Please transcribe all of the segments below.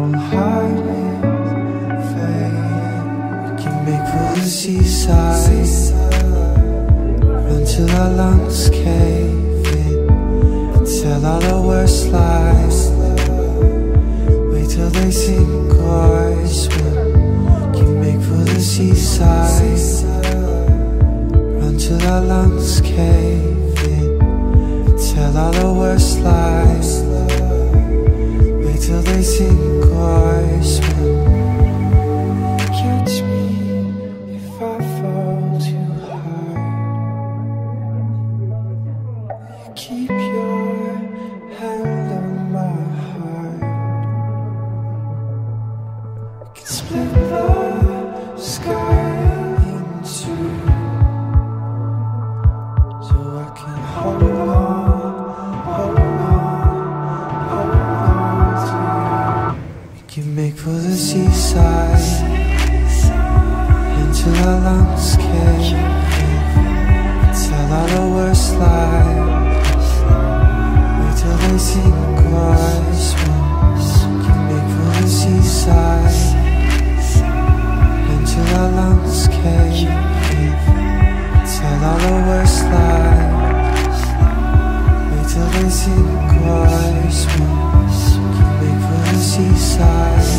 own heart is fading. We can make for the seaside, run till our lungs cave in, tell all the worst lies, wait till they sink or swim. Can make for the seaside, run till our lungs cave in, tell all the worst lies, wait till they sink or swim. Catch me if I fall too hard. Keep your hand on my heart. We can split the sky in two, so I can hold on, hold on, hold on to you. We can make for the seaside, until our lungs cave in, tell all the worst lies, wait till they sink or swim. Can make for the seaside, until our lungs cave in, tell all the worst lies, wait till they sink or swim. Can make for the seaside,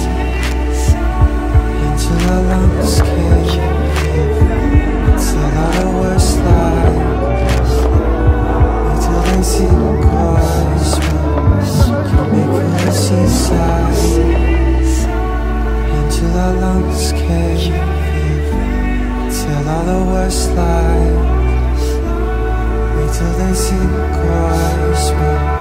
until our lungs cave in, tell all the worst lies, wait till they sink or swim. Can make for the seaside, until our lungs cave in, tell all the worst lies, wait till they sink or swim.